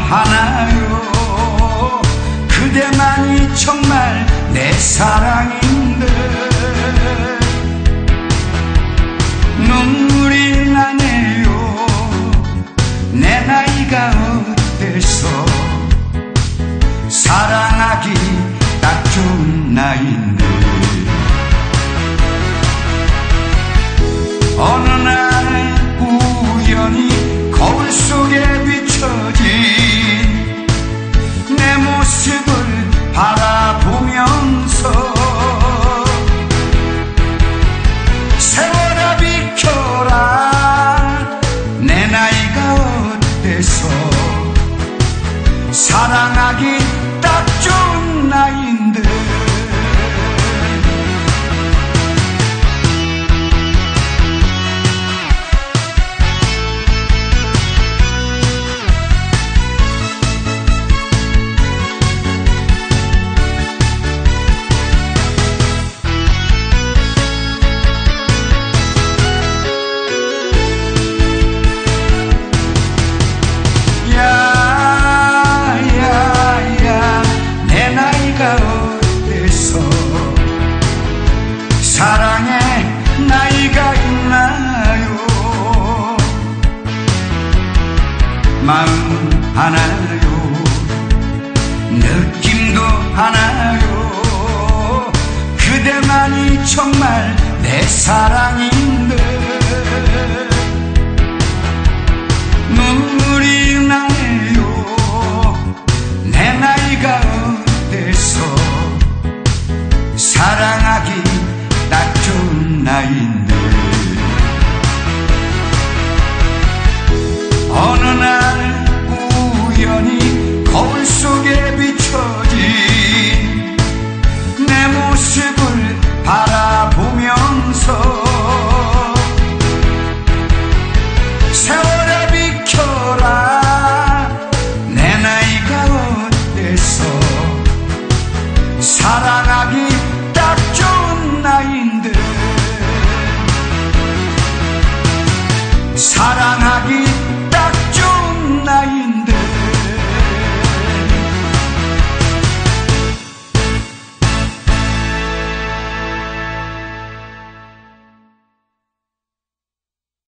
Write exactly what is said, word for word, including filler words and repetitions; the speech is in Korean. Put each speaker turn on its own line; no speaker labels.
마음하나요? 그대만이 정말 내 사랑인데 눈물이 나네요. 내 나이가 어때서 사랑하기 딱 좋은 나이인데 어느 날 우연히 거울 속에 비춰진 내 모습을 바라보면서 세월아 비켜라 내 나이가 어때서 사랑하기 딱 좋은 나이인데 사랑의 나이가 있나요? 마음 하나요? 느낌도 하나요? 그대만이 정말 내 사랑인데 눈물이 나네요. 내 나이가 어때서 사랑하기 딱 좋은 나이인데 어느 날 우연히 거울 속에 비춰진 내 모습을 바라보면서 세월아 비켜라 내 나이가 어때서 사랑하기 딱 좋은 나이인데 사랑